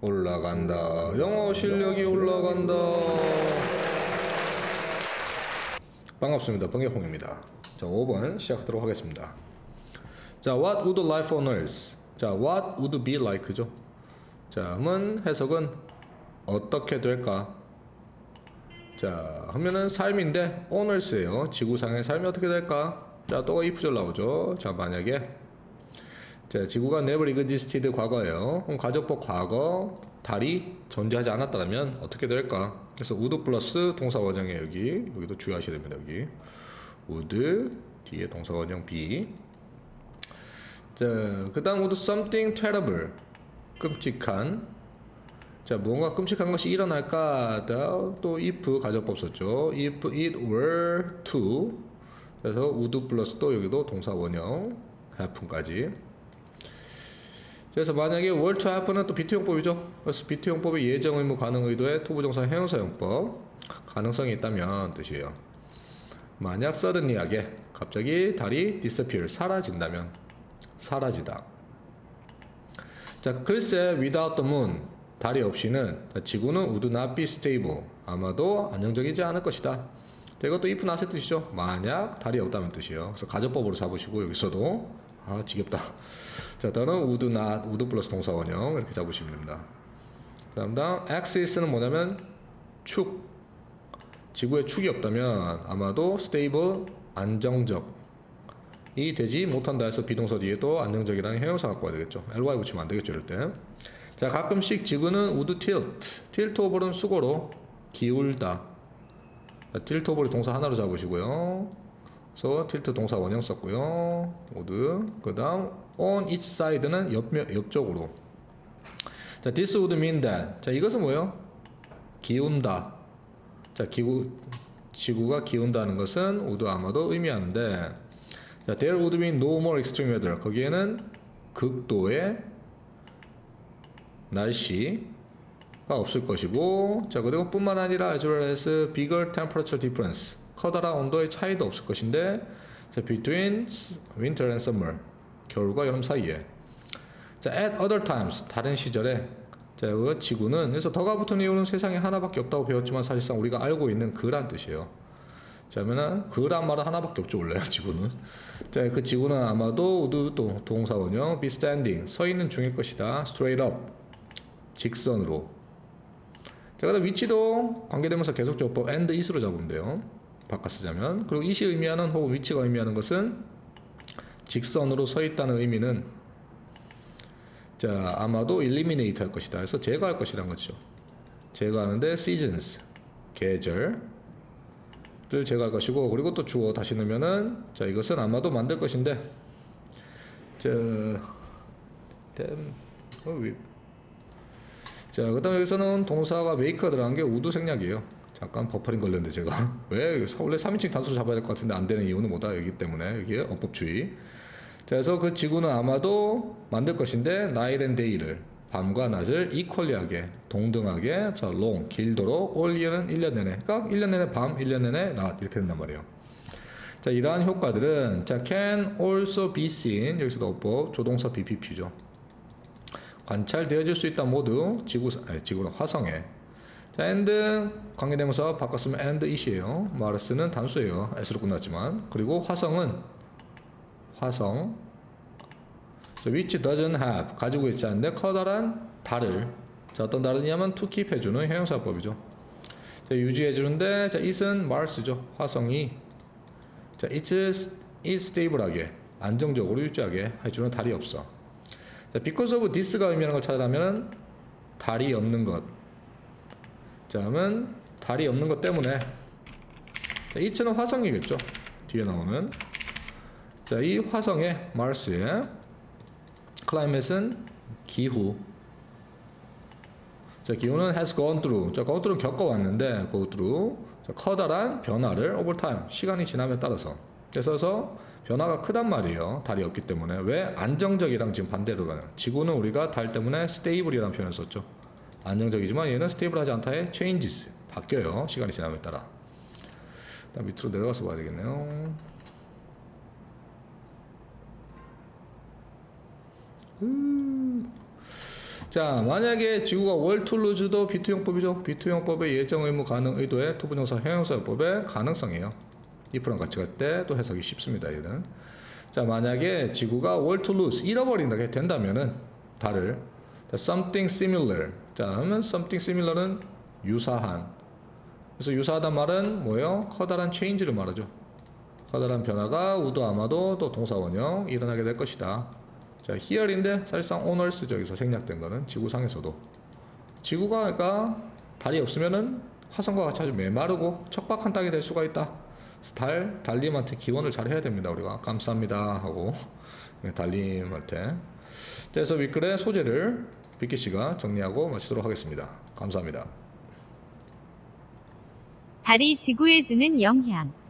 올라간다. 영어 실력이 올라간다. 반갑습니다. 번개콩입니다. 자, 5번 시작하도록 하겠습니다. 자, what would life on earth? 자, what would be like죠? 자, 문 해석은 어떻게 될까? 자, 하면은 삶인데 on earth예요. 지구상의 삶이 어떻게 될까? 자, 또 if절 나오죠. 자, 만약에 자, 지구가 never existed 과거예요. 그럼 가정법 과거 달이 존재하지 않았다면 어떻게 될까? 그래서 would 플러스 동사 원형에 여기도 주의하셔야 됩니다. 여기 would 뒤에 동사 원형 be. 자, 그다음 would something terrible 끔찍한. 자, 무언가 끔찍한 것이 일어날까? 또 if 가정법 썼죠. if it were to. 그래서 would 플러스 또 여기도 동사 원형 happen까지. 그래서 만약에 were to happen은 또 비투용법이죠. 그래서 비투용법의 예정 의무 가능 의도의 투부정사 형용사용법. 가능성이 있다면 뜻이에요. 만약 suddenly하게 갑자기 달이 disappear 사라진다면 사라지다. 자, 글쎄 without the moon 달이 없이는 지구는 would not be stable 아마도 안정적이지 않을 것이다. 이것도 if not의 뜻이죠. 만약 달이 없다면 뜻이에요. 그래서 가정법으로 잡으시고 여기서도 지겹다. 자, 다음은 would not, would 플러스 동사 원형 이렇게 잡으시면 됩니다. 다음 axis는 뭐냐면 축. 지구에 축이 없다면 아마도 stable 안정적이 되지 못한다 해서 비동사 뒤에도 안정적이라는 형용사 갖고 와야 되겠죠. ly 붙이면 안 되겠죠, 이럴 때. 자, 가끔씩 지구는 would tilt over는 수고로 기울다. tilt over를 동사 하나로 잡으시고요. 그래서 tilt 동사 원형 썼고요. would. 그 다음 on each side는 옆쪽으로. 자, this would mean that. 자, 이것은 뭐예요? 기운다. 자, 지구가 기운다는 것은 would 아마도 의미하는데, 자, there would be no more extreme weather. 거기에는 극도의 날씨가 없을 것이고, 자, 그리고 뿐만 아니라 as well as bigger temperature difference. 커다란 온도의 차이도 없을 것인데, 자, between winter and summer. 겨울과 여름 사이에. 자, at other times. 다른 시절에. 자, 지구는, 그래서 더가 붙은 이유는 세상에 하나밖에 없다고 배웠지만 사실상 우리가 알고 있는 그란 뜻이에요. 자, 그러면은 그란 말은 하나밖에 없죠, 원래 지구는. 자, 그 지구는 아마도 would 또 동사 원형 be standing. 서 있는 중일 것이다. straight up. 직선으로. 자, 그다음 위치도 관계대명사 계속적법 and is로 잡으면 돼요. 바꿔 쓰자면. 그리고 it이 의미하는 혹은 위치가 의미하는 것은 직선으로 서 있다는 의미는, 자, 아마도 eliminate 할 것이다. 그래서 제거할 것이란 거죠. 제거하는데 seasons 계절을 제거할 것이고, 그리고 또 주어 다시 넣으면은, 자, 이것은 아마도 만들 것인데, 자, 그 다음에 여기서는 동사가 make가 들어간 게 would 생략이에요. 잠깐 버퍼링 걸렸는데 제가 왜 원래 3인칭 단수로 잡아야 될 것 같은데 안 되는 이유는 뭐다? 여기 때문에 여기에 어법주의. 자, 그래서 그 지구는 아마도 만들 것인데 night and day를 밤과 낮을 equally하게 동등하게, 자, long 길도록 all year는 1년 내내, 그러니까 1년 내내 밤 1년 내내 낮 이렇게 된단 말이에요. 자, 이러한 효과들은, 자, can also be seen 여기서도 어법 조동사 BPP죠. 관찰되어질 수 있다 모두 지구는 화성에. 자, and 관계대명사 바꿨으면 and it이에요. 마르스는 단수예요. s로 끝났지만. 그리고 화성. 자, which doesn't have 가지고 있지 않는데 커다란 달을. 자, 어떤 달이냐면 to keep 해주는 형용사법이죠. 자, 유지해주는데, 자, it은 Mars죠. 화성이. 자, it's stable하게 안정적으로 유지하게 해주는 달이 없어. 자, because of this가 의미하는 걸 찾으려면 달이 없는 것. 자, 그러면 달이 없는 것 때문에, 자, it는 화성이겠죠. 뒤에 나오는. 자, 이 화성의 Mars의 climate은 기후. 자, 기후는 has gone through. 자, go through는 겪어왔는데 go through. 자, 커다란 변화를 over time 시간이 지남에 따라서. 그래서 변화가 크단 말이에요. 달이 없기 때문에. 왜? 안정적이랑 지금 반대로 가는. 지구는 우리가 달 때문에 stable이라는 표현을 썼죠. 안정적이지만 얘는 stable하지 않다에 changes 바뀌어요. 시간이 지남에 따라. 일단 밑으로 내려가서 봐야 되겠네요. 자, 만약에 지구가 월 툴루즈도 비투용법이죠. 비투용법의 예정 의무 가능 의도의 투부정사 형용사용법의 가능성이에요. if랑 같이 갈 때 또 해석이 쉽습니다. 얘는. 자, 만약에 지구가 월 툴루즈 잃어버린다 된다면은 달을 something similar. 자, 그러면 something similar은 유사한. 그래서 유사하단 말은 뭐예요? 커다란 change를 말하죠. 커다란 변화가 would 아마도 또 동사 원형 일어나게 될 것이다. 자, here인데 사실상 oners죠. 여기서 생략된 거는 지구상에서도. 지구가 그러니까 달이 없으면은 화성과 같이 아주 메마르고 척박한 땅이 될 수가 있다. 달님한테 기원을 잘 해야 됩니다. 우리가 감사합니다 하고 달님한테. 그래서 윗글의 소재를 빅키 씨가 정리하고 마치도록 하겠습니다. 감사합니다. 달이 지구에 주는 영향.